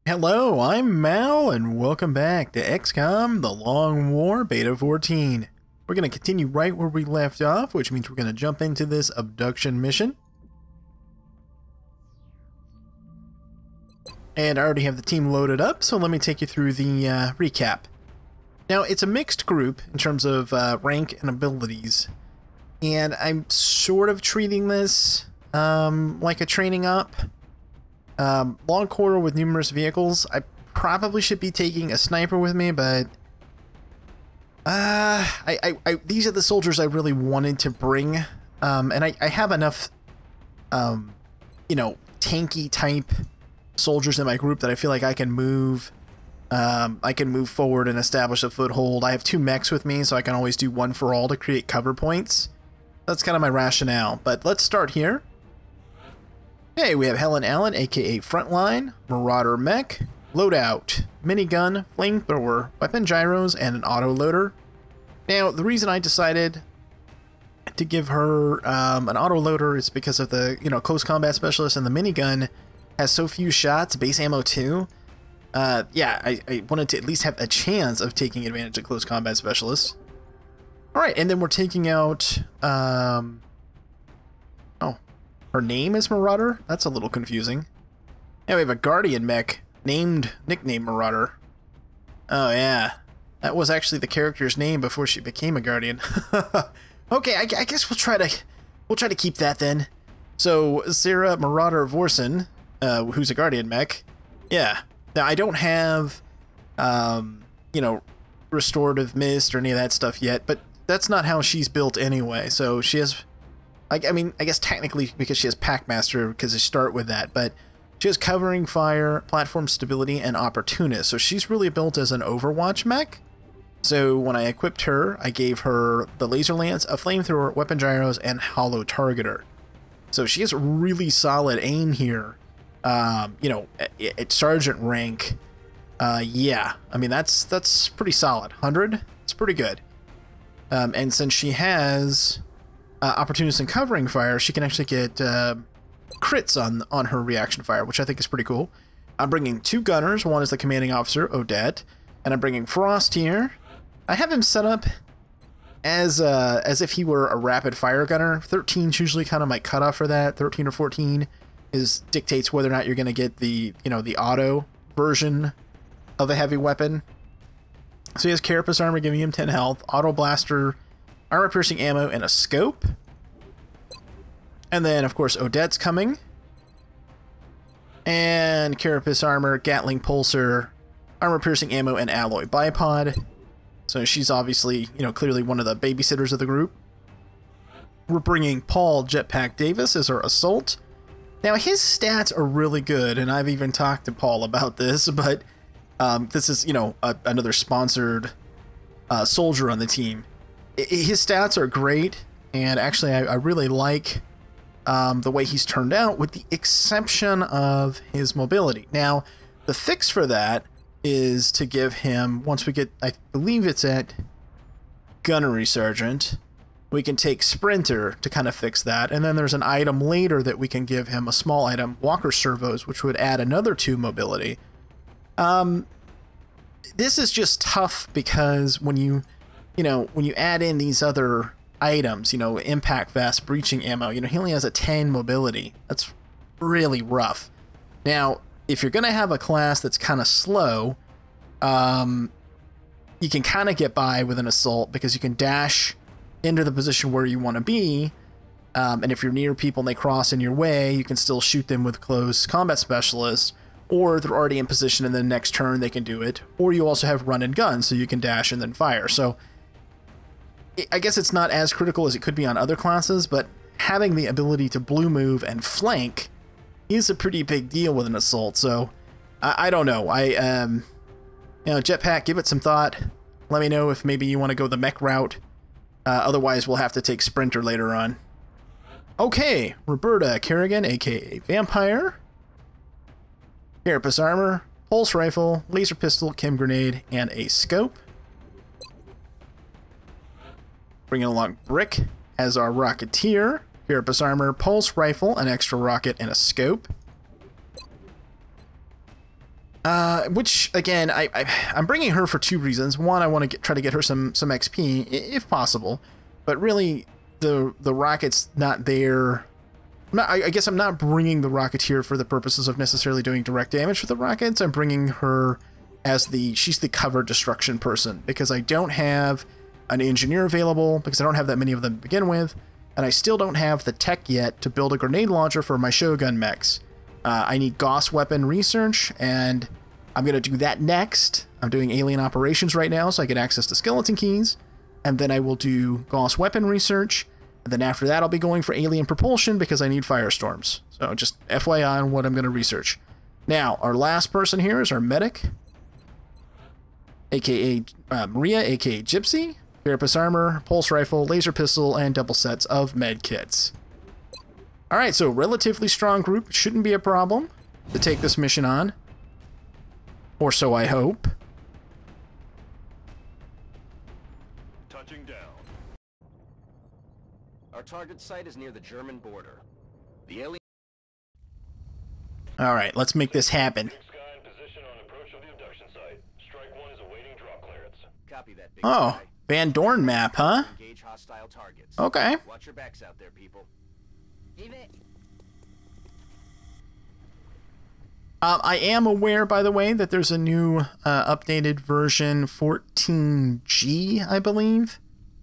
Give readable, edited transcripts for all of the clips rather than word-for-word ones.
Hello, I'm Mal, and welcome back to XCOM The Long War Beta 14. We're going to continue right where we left off, which means we're going to jump into this abduction mission. And I already have the team loaded up, so let me take you through the recap. Now, it's a mixed group in terms of rank and abilities, and I'm sort of treating this like a training op. Long corridor with numerous vehicles. I probably should be taking a sniper with me, but these are the soldiers I really wanted to bring, and I have enough, you know, tanky type soldiers in my group that I feel like I can move forward and establish a foothold. I have 2 mechs with me, so I can always do one for all to create cover points. That's kind of my rationale, but let's start here. Hey, we have Ellatan, aka Frontline, Marauder Mech, Loadout, Minigun, Flamethrower, Weapon Gyros, and an Autoloader. Now, the reason I decided to give her an Autoloader is because of the, Close Combat Specialist, and the Minigun has so few shots, base ammo too. Yeah, I wanted to at least have a chance of taking advantage of Close Combat Specialists. Alright, and then we're taking out, her name is Marauder? That's a little confusing. Now we have a Guardian mech nicknamed Marauder. Oh yeah, that was actually the character's name before she became a Guardian. Okay, I guess we'll try to keep that then. So Sarah Marauder Vorsen, who's a Guardian mech. Yeah. Now I don't have, restorative mist or any of that stuff yet, but that's not how she's built anyway. So she has. I guess technically because she has Packmaster, because they start with that, but she has Covering Fire, Platform Stability, and Opportunist, so she's really built as an Overwatch mech. So when I equipped her, I gave her the Laser Lance, a Flamethrower, Weapon Gyros, and Hollow Targeter. So she has really solid aim here, at Sergeant rank. Yeah, I mean, that's pretty solid. 100? It's pretty good. And since she has Opportunist and Covering Fire, she can actually get crits on her reaction fire, which I think is pretty cool. I'm bringing 2 gunners. One is the commanding officer, Odette, and I'm bringing Frost here. I have him set up as if he were a rapid fire gunner. 13 is usually kind of my cutoff for that. 13 or 14 dictates whether or not you're going to get the the auto version of a heavy weapon. So he has Carapace Armor giving him 10 health, Auto Blaster, Armor-piercing ammo, and a scope. And then, of course, Odette's coming. And Carapace Armor, Gatling Pulsar, Armor-piercing ammo, and Alloy Bipod. So she's obviously, clearly one of the babysitters of the group. We're bringing Paul Jetpack Davis as our Assault. Now, his stats are really good, and I've even talked to Paul about this, but this is, another sponsored soldier on the team. His stats are great, and actually I really like the way he's turned out, with the exception of his mobility. Now, the fix for that is to give him, once we get, I believe it's at Gunnery Sergeant, we can take Sprinter to kind of fix that, and then there's an item later that we can give him, a small item, Walker Servos, which would add another 2 mobility. This is just tough because when you add in these other items, impact vest, breaching ammo, he only has a 10 mobility. That's really rough. Now, if you're going to have a class that's kind of slow, you can kind of get by with an assault because you can dash into the position where you want to be, and if you're near people and they cross in your way, you can still shoot them with Close Combat Specialists, or they're already in position and the next turn they can do it, or you also have run and gun, so you can dash and then fire. So I guess it's not as critical as it could be on other classes, but having the ability to blue move and flank is a pretty big deal with an assault. So I don't know. Jetpack, give it some thought. Let me know if maybe you want to go the mech route. Otherwise, we'll have to take Sprinter later on. Okay, Roberta Kerrigan, aka Vampire, Carapace Armor, Pulse Rifle, Laser Pistol, Chem Grenade, and a Scope. Bringing along Brick as our Rocketeer, Carapace Armor, Pulse Rifle, an extra rocket, and a Scope. Which again, I'm bringing her for two reasons. One, I want to try to get her some XP if possible, but really the rocket's not there. I guess I'm not bringing the Rocketeer for the purposes of necessarily doing direct damage for the rockets. I'm bringing her as she's the cover destruction person, because I don't have an engineer available, because I don't have that many of them to begin with, and I still don't have the tech yet to build a grenade launcher for my Shogun mechs. I need Gauss weapon research, and I'm going to do that next. I'm doing alien operations right now, so I get access to skeleton keys, and then I will do Gauss weapon research. And then after that, I'll be going for alien propulsion because I need firestorms. So just FYI on what I'm going to research. Now, our last person here is our medic, aka Maria, aka Gypsy. Carapace armor, pulse rifle, laser pistol, and double sets of med kits. Alright, so relatively strong group. Shouldn't be a problem to take this mission on. Or so I hope. Touching down. Our target site is near the German border. The alien. All right, let's make this happen. Copy that, big Oh, guy. Van Dorn map, huh? Engage hostile targets. Okay. Watch your backs out there, people. I am aware, by the way, that there's a new updated version 14G, I believe,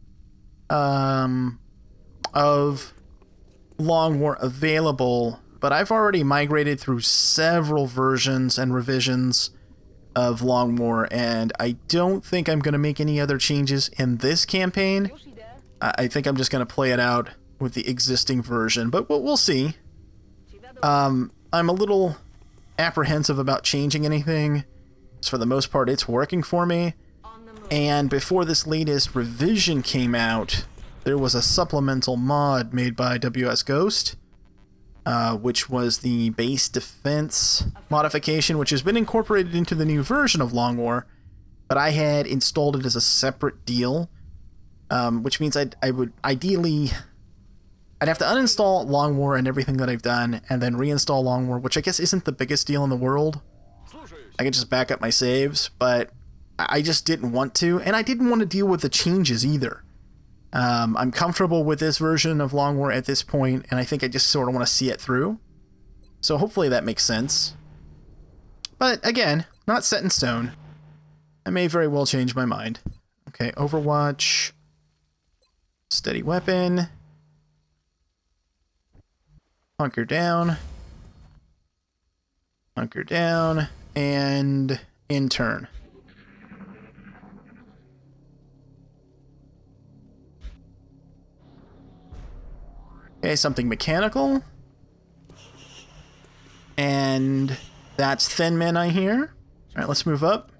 of Long War available, but I've already migrated through several versions and revisions of Long War, and I don't think I'm going to make any other changes in this campaign. I think I'm just going to play it out with the existing version, but we'll see. I'm a little apprehensive about changing anything. So for the most part, it's working for me. And before this latest revision came out, there was a supplemental mod made by WS Ghost, which was the Base Defense modification, which has been incorporated into the new version of Long War, but I had installed it as a separate deal, which means I would ideally... I'd have to uninstall Long War and everything that I've done, and then reinstall Long War, which I guess isn't the biggest deal in the world. I can just back up my saves, but I just didn't want to, and I didn't want to deal with the changes either. I'm comfortable with this version of Long War at this point, and I think I just sort of want to see it through. So hopefully that makes sense. But again, not set in stone. I may very well change my mind. Okay, Overwatch. Steady weapon. Hunker down. Hunker down. And intern. Okay, something mechanical. And that's Thin Men, I hear. Alright, let's move up.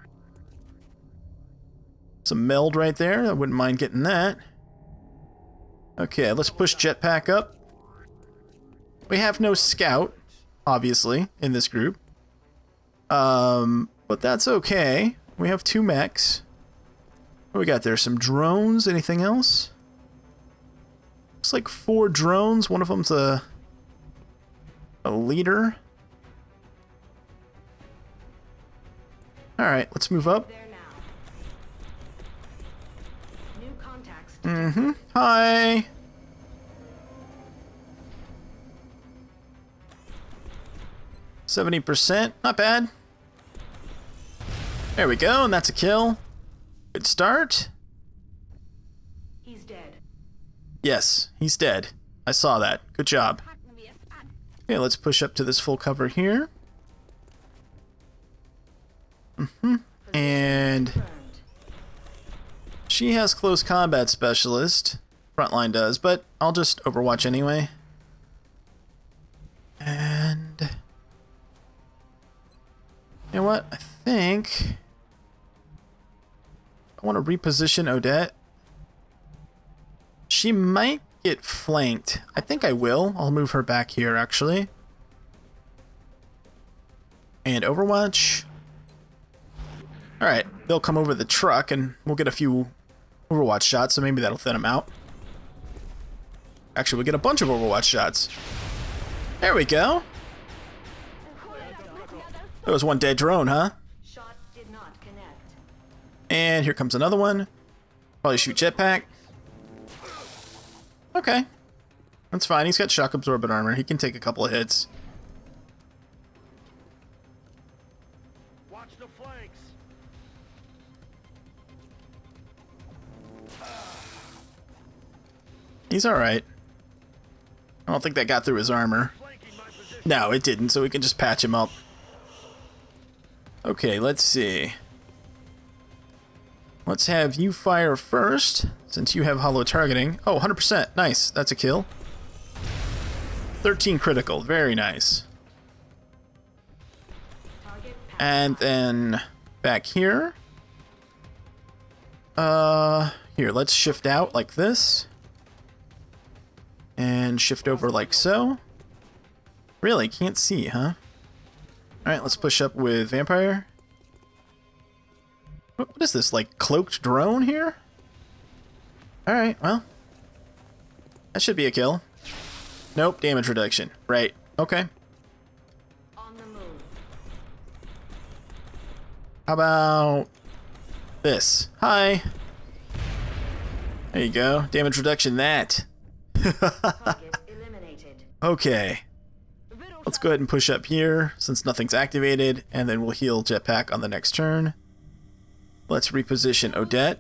Some meld right there. I wouldn't mind getting that. Okay, let's push jetpack up. We have no scout, obviously, in this group. But that's okay. We have 2 mechs. What we got there? Some drones? Anything else? Looks like 4 drones. One of them's a leader. Alright, let's move up. Mm-hmm. Hi! %, not bad. There we go, and that's a kill. Good start. He's dead. Yes, he's dead. I saw that. Good job. Okay, let's push up to this full cover here. And she has close combat specialist. Frontline does, but I'll just Overwatch anyway. And you know what? I think I want to reposition Odette. She might get flanked. I think I will. I'll move her back here, actually. And Overwatch. Alright, they'll come over the truck and we'll get a few Overwatch shots, so maybe that'll thin them out. Actually, we'll get a bunch of Overwatch shots. There we go. There was one dead drone, huh? Shot did not connect. And here comes another one. Probably shoot jetpack. Okay. That's fine. He's got shock absorbent armor. He can take a couple of hits. Watch the flanks. He's alright. I don't think that got through his armor. No, it didn't, so we can just patch him up. Okay, let's see. Let's have you fire first, since you have hollow targeting. Oh, 100%. Nice. That's a kill. 13 critical. Very nice. And then back here. Here, let's shift out like this. And shift over like so. Really? Can't see, huh? Alright, let's push up with Vampire. What is this, like, cloaked drone here? Alright, well. That should be a kill. Nope, damage reduction. Right, okay. On the move. How about this? Hi. There you go. Damage reduction, that. Target eliminated. Okay. Let's go ahead and push up here, since nothing's activated, and then we'll heal jetpack on the next turn. Let's reposition Odette.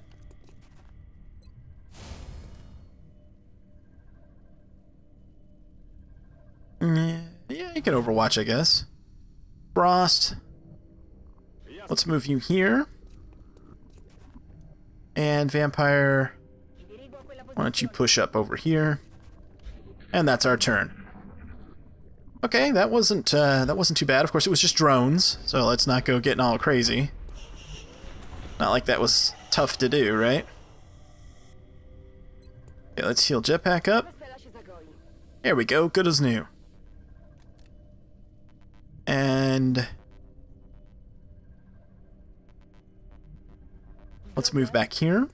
Yeah, you can overwatch, I guess. Frost. Let's move you here. And Vampire, why don't you push up over here? And that's our turn. Okay, that wasn't too bad. Of course, it was just drones, so let's not go getting all crazy. Not like that was tough to do, right? Okay, let's heal jetpack up. There we go, good as new. And let's move back here.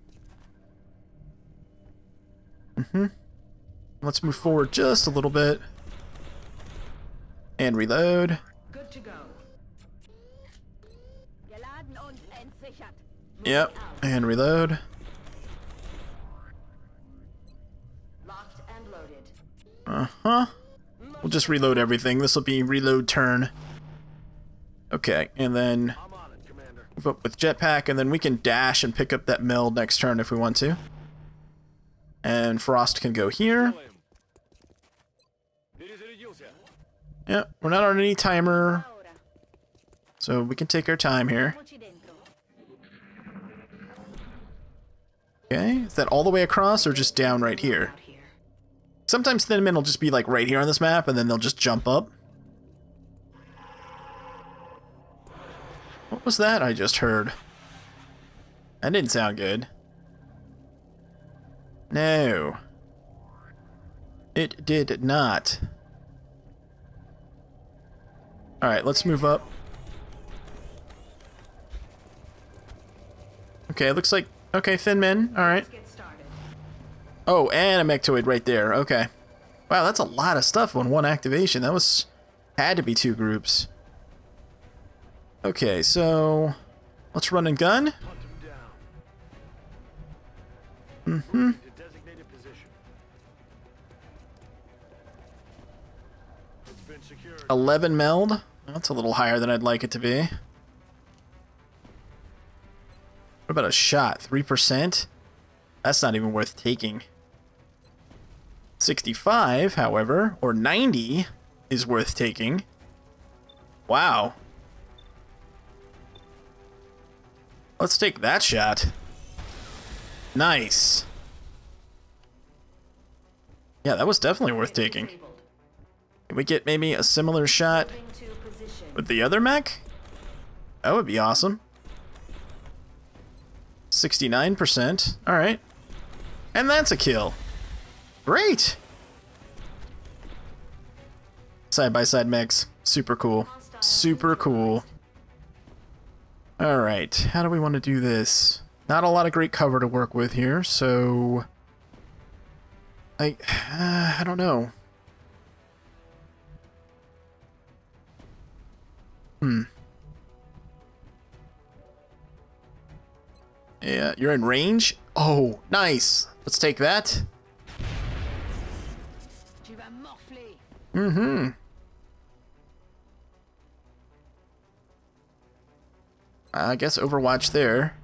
Let's move forward just a little bit. And reload. Good to go. Yep, and reload. Locked and loaded. Uh-huh. We'll just reload everything. This will be reload turn. Okay, and then I'm on it, Commander. move up with jetpack, and then we can dash and pick up that meld next turn if we want to. And Frost can go here. Yep, we're not on any timer, so we can take our time here. Okay, is that all the way across or just down right here? Out here. Sometimes Thin Men will just be like right here on this map and then they'll just jump up. What was that I just heard? That didn't sound good. No. It did not. Alright, let's move up. Okay, looks like... Okay, Thin Men. Alright. Let's get started. Oh, and a Mechtoid right there. Okay. Wow, that's a lot of stuff on one activation. That was... had to be two groups. Okay, so... let's run and gun. Hunt him down. To designated position. It's been secured. 11 meld. That's a little higher than I'd like it to be. What about a shot? 3%? That's not even worth taking. 65, however, or 90 is worth taking. Wow. Let's take that shot. Nice. Yeah, that was definitely worth taking. Disabled. Can we get maybe a similar shot Moving to position. with the other mech? That would be awesome. 69%. Alright. And that's a kill. Great! Side-by-side mechs. Super cool. Super cool. Alright, how do we want to do this? Not a lot of great cover to work with here, so... I don't know. Yeah, you're in range? Oh, nice. Let's take that. Mm-hmm. I guess Overwatch there.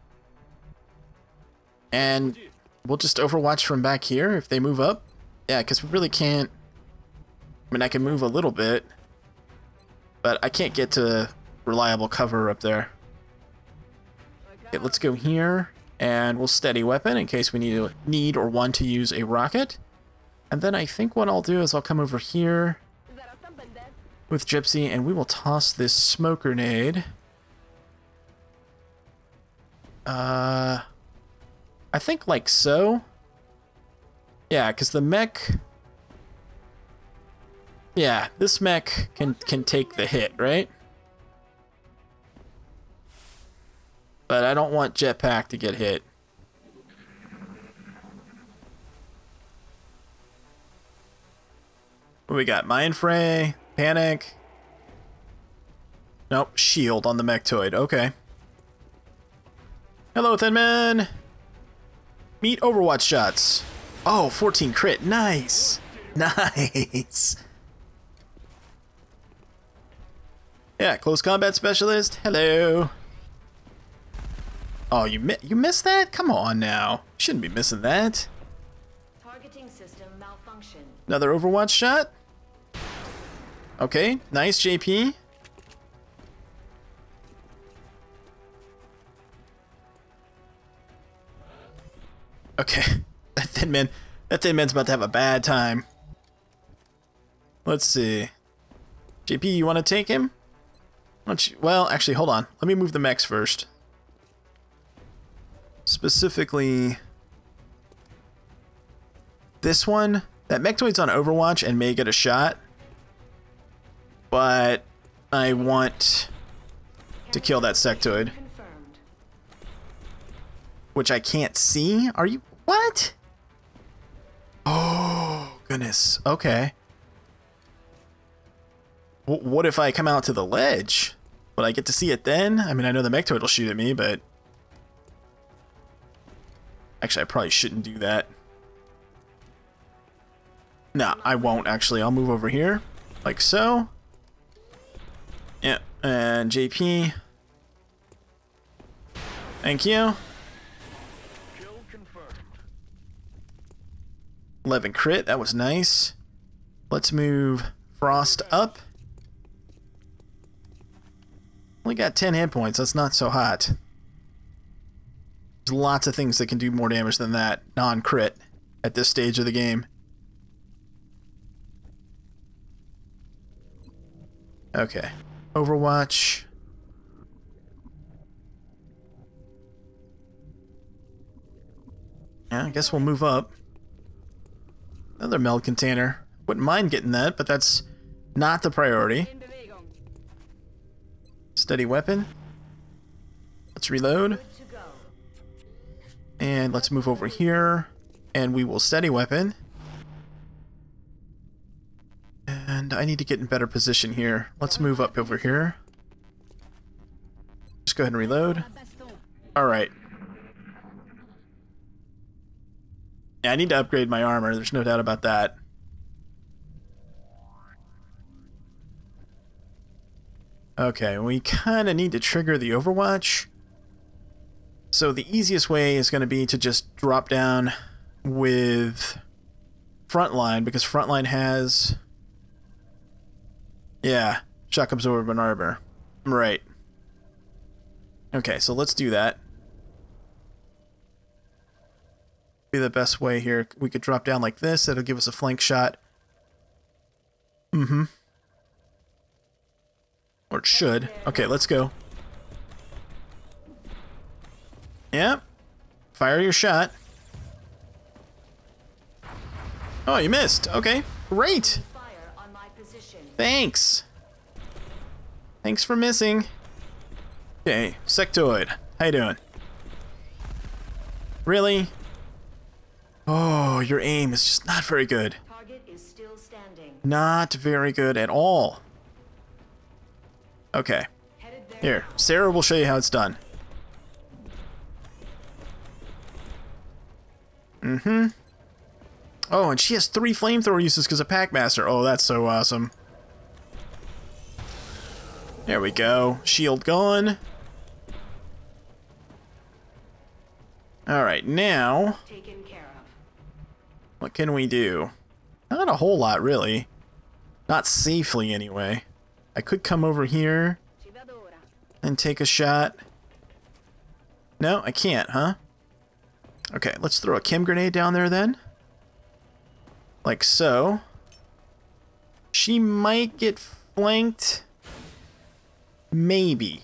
And we'll just Overwatch from back here if they move up. Yeah, because we really can't... I mean, I can move a little bit, but I can't get to reliable cover up there. Okay, let's go here, and we'll steady weapon in case we need or want to use a rocket. And then I think what I'll do is I'll come over here with Gypsy, and we will toss this smoke grenade. I think like so. Yeah, because the mech... Yeah, this mech can take the hit, right? But I don't want Jetpack to get hit. What we got? Mind Fray, Panic. Nope, Shield on the Mechtoid. Okay. Hello, Thin Man. Meet Overwatch shots. Oh, 14 crit. Nice. Nice. Yeah, close combat specialist. Hello. Oh, you missed that? Come on now. You shouldn't be missing that. Targeting system malfunction. Another Overwatch shot. Okay, nice, JP. Okay, that Thin Man's about to have a bad time. Let's see. JP, you want to take him? Why don't you, well, actually, hold on. Let me move the mechs first. Specifically, this one. That Mechtoid's on Overwatch and may get a shot. But I want to kill that sectoid. Confirmed. Which I can't see. Are you... What? Oh, goodness. Okay. What if I come out to the ledge? Would I get to see it then? I mean, I know the Mechtoid will shoot at me, but... Actually, I probably shouldn't do that. No, I won't, actually. I'll move over here. Like so. Yeah, and JP. Thank you. 11 crit, that was nice. Let's move Frost up. Only got 10 hit points, that's not so hot. There's lots of things that can do more damage than that, non-crit, at this stage of the game. Okay, Overwatch. Yeah, I guess we'll move up. Another meld container. Wouldn't mind getting that, but that's not the priority. Steady weapon. Let's reload. Good to go. And let's move over here. And we will steady weapon. And I need to get in better position here. Let's move up over here. Just go ahead and reload. Alright. Yeah, I need to upgrade my armor. There's no doubt about that. Okay, we kind of need to trigger the Overwatch. So the easiest way is going to be to just drop down with Frontline, because Frontline has... Yeah, shock absorbent armor. Right. Okay, so let's do that. Be the best way here. We could drop down like this. That'll give us a flank shot. Mm-hmm. Or it should. Okay, let's go. Yeah. Fire your shot. Oh, you missed. Okay, great. Fire on my position. Thanks. Thanks for missing. Okay, Sectoid. How you doing? Really? Oh, your aim is just not very good. Target is still standing. Not very good at all. Okay. Headed there. Here, Sarah will show you how it's done. Mm-hmm. Oh, and she has 3 flamethrower uses because of Packmaster. Oh, that's so awesome. There we go. Shield gone. Alright, now... Taken care of. what can we do? Not a whole lot, really. Not safely, anyway. I could come over here and take a shot. No, I can't, huh? Okay, let's throw a chem grenade down there, then. Like so. She might get flanked. Maybe.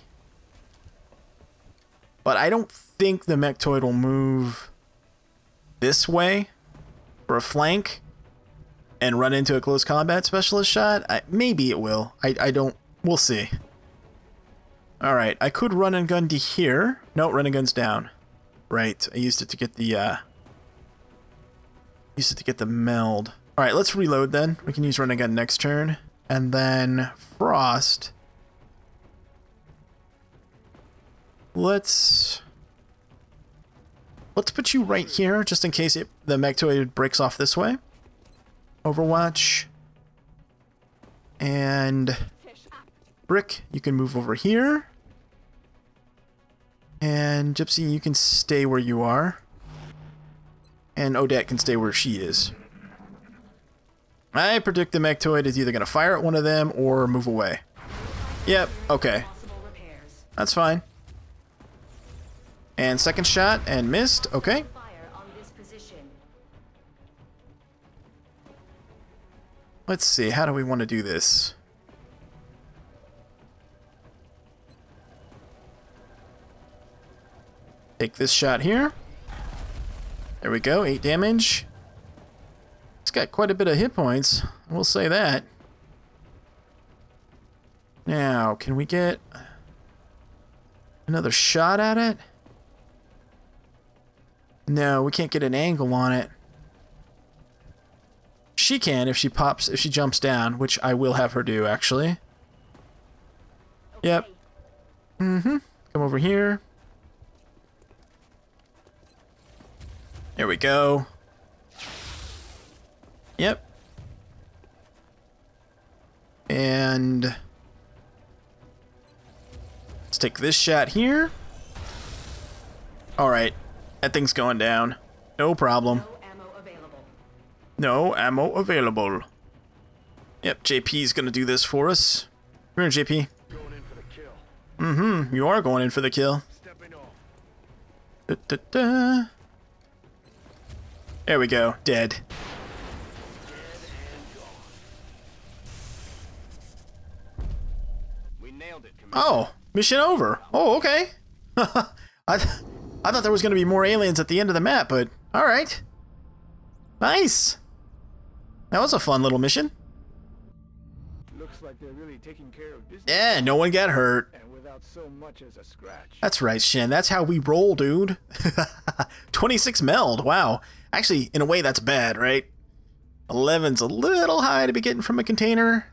But I don't think the Mechtoid will move this way for a flank and run into a close combat specialist shot. Maybe it will. I don't... we'll see. Alright, I could run and gun to here. No, run and gun's down. Right, I used it to get the, meld. Alright, let's reload then. We can use run and gun next turn. And then Frost. Let's put you right here, just in case the Mechtoid breaks off this way. Overwatch. And Brick, you can move over here. And Gypsy, you can stay where you are. And Odette can stay where she is. I predict the Mechtoid is either going to fire at one of them or move away. Yep, okay. That's fine. And second shot, and missed. Okay. Fire on this position. Let's see, how do we want to do this? Take this shot here. There we go, 8 damage. It's got quite a bit of hit points, I will say that. Now, can we get another shot at it? No, we can't get an angle on it. She can if she jumps down, which I will have her do, actually. Okay. Yep. Mm-hmm. Come over here. There we go. Yep. And let's take this shot here. Alright. That thing's going down. No problem. No ammo available. No ammo available. Yep, JP's gonna do this for us. Come here, JP. Going in for the kill. Mm-hmm. You are going in for the kill. Stepping off. Da-da-da. There we go. Dead. We nailed it, Commander. Oh, mission over. Oh, okay. I thought there was going to be more aliens at the end of the map, but alright. Nice. That was a fun little mission. Looks like they're really taking care of business. Yeah, no one got hurt. And without so much as a scratch. That's right, Shin. That's how we roll, dude. 26 meld. Wow. Actually, in a way, that's bad, right? 11's a little high to be getting from a container.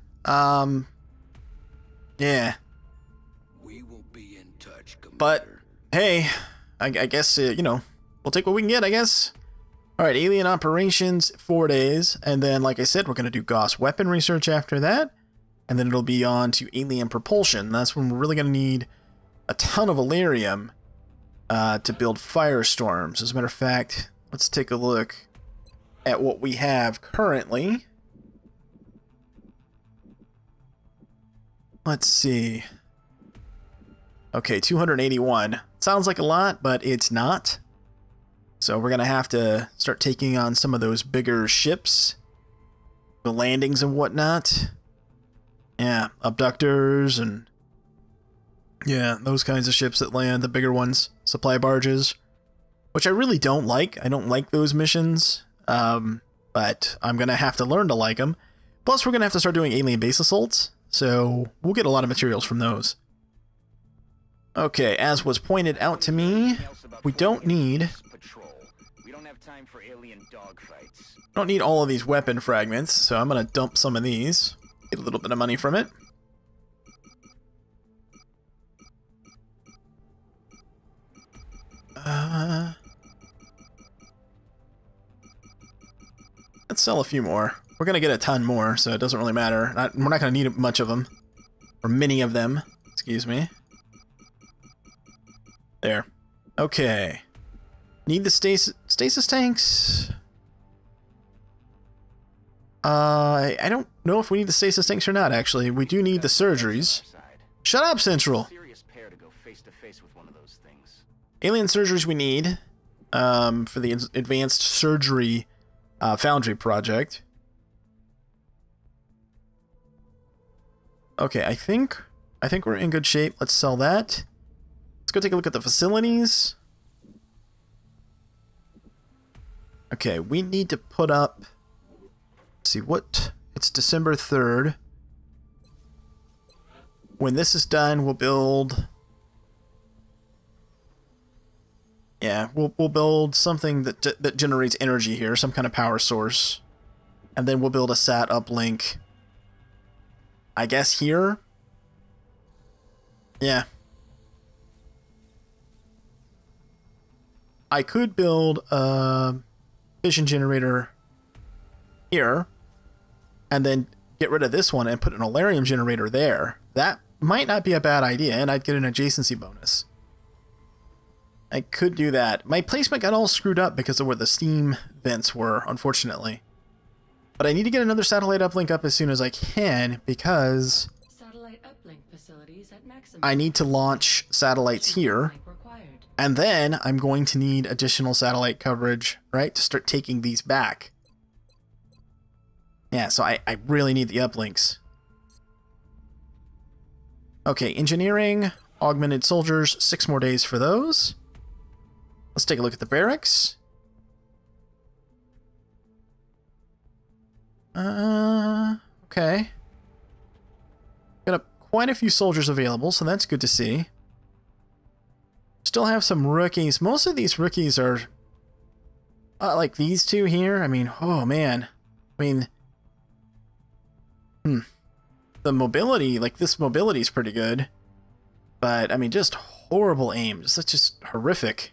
Yeah. We will be in touch, Commander. But, hey, I guess, you know, we'll take what we can get, I guess. Alright, alien operations, 4 days. And then, like I said, we're going to do Gauss weapon research after that. And then it'll be on to alien propulsion. That's when we're really going to need a ton of Elerium to build firestorms. As a matter of fact, let's take a look at what we have currently. Let's see. Okay, 281. Sounds like a lot, but it's not. So we're going to have to start taking on some of those bigger ships. The landings and whatnot. Yeah, abductors and... yeah, those kinds of ships that land, the bigger ones. Supply barges. Which I really don't like. I don't like those missions. But I'm going to have to learn to like them. Plus, we're going to have to start doing alien base assaults. So we'll get a lot of materials from those. Okay, as was pointed out to me, we don't need... We don't have time for alien dogfights. don't need all of these weapon fragments, so I'm going to dump some of these. Get a little bit of money from it. Let's sell a few more. We're going to get a ton more, so it doesn't really matter. We're not going to need much of them. Or many of them. Excuse me. There. Okay. Need the stasis tanks? I don't know if we need the stasis tanks or not, actually. We do need the surgeries. Shut up, Central! Alien surgeries we need for the advanced surgery foundry project. Okay, I think we're in good shape. Let's sell that. Let's go take a look at the facilities. Okay, we need to put up... Let's see, what... It's December 3rd. When this is done, we'll build... Yeah, we'll build something that generates energy here, some kind of power source. And then we'll build a SAT uplink. I guess here? Yeah. I could build a fission generator here, and then get rid of this one and put an Alarium generator there. That might not be a bad idea, and I'd get an adjacency bonus. I could do that. My placement got all screwed up because of where the steam vents were, unfortunately. But I need to get another satellite uplink up as soon as I can, because Satellite uplink facilities at maximum. I need to launch satellites here, and then I'm going to need additional satellite coverage, right, to start taking these back. Yeah, so I really need the uplinks. Okay, engineering, augmented soldiers, 6 more days for those. Let's take a look at the barracks. Okay. Got quite a few soldiers available, so that's good to see. Still have some rookies. Most of these rookies are like these two here. I mean, oh man. I mean, the mobility, like this mobility is pretty good. But, I mean, just horrible aim. That's just horrific.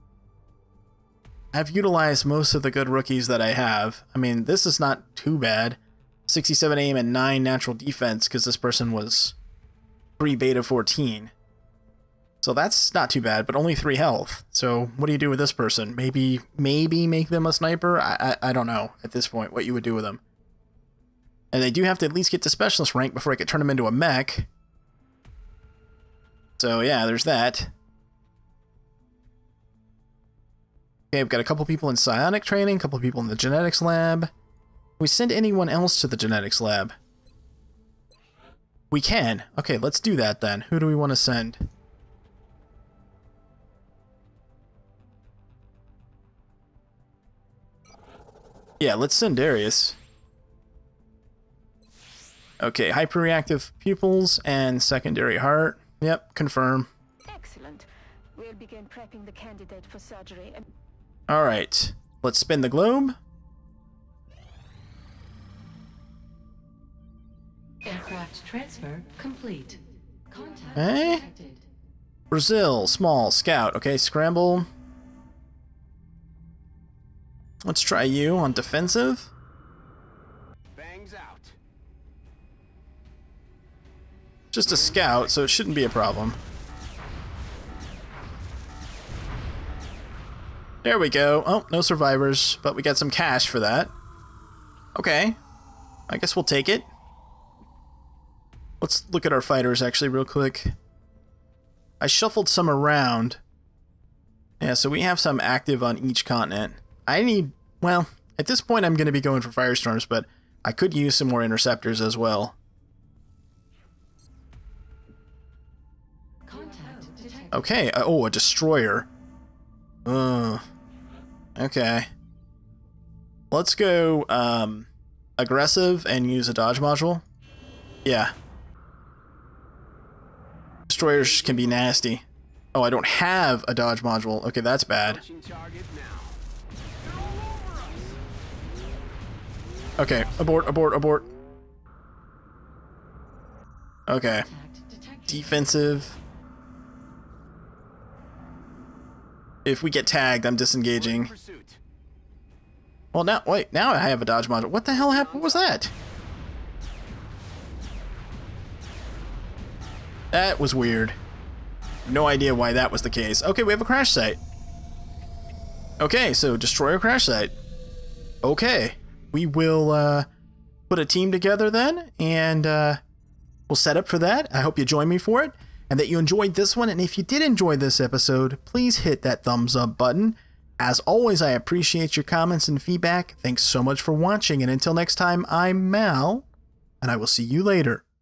I've utilized most of the good rookies that I have. I mean, this is not too bad. 67 aim and 9 natural defense because this person was 3 beta 14. So that's not too bad, but only 3 health. So what do you do with this person? Maybe make them a sniper? I don't know at this point what you would do with them. And they do have to at least get to specialist rank before I could turn them into a mech. So yeah, there's that. Okay, we've got a couple people in psionic training, a couple people in the genetics lab. Can we send anyone else to the genetics lab? We can. Okay, let's do that then. Who do we want to send? Yeah, let's send Darius. Okay, hyperreactive pupils and secondary heart. Yep, confirm. Excellent. We'll begin prepping the candidate for surgery. Alright, let's spin the globe. Aircraft transfer complete. Contact Okay. detected. Brazil, small, scout. Okay, scramble. Let's try you on defensive. Bangs out. Just a scout, so it shouldn't be a problem. There we go. Oh, no survivors, but we got some cash for that. Okay. I guess we'll take it. Let's look at our fighters actually real quick. I shuffled some around. Yeah, so we have some active on each continent. I need, well, at this point I'm going to be going for firestorms, but I could use some more interceptors as well. Contact detected. Okay, oh, a destroyer. Okay. Let's go aggressive and use a dodge module. Yeah. Destroyers can be nasty. Oh, I don't have a dodge module. Okay, that's bad. Okay, abort, abort, abort. Okay. Contact detected. Defensive. If we get tagged, I'm disengaging. Well, now, wait, now I have a dodge module. What the hell happened? What was that? That was weird. No idea why that was the case. Okay, we have a crash site. Okay, so destroy a crash site. Okay, we will put a team together then, and we'll set up for that. I hope you join me for it, and that you enjoyed this one. And if you did enjoy this episode, please hit that thumbs up button. As always, I appreciate your comments and feedback. Thanks so much for watching, and until next time, I'm Mal, and I will see you later.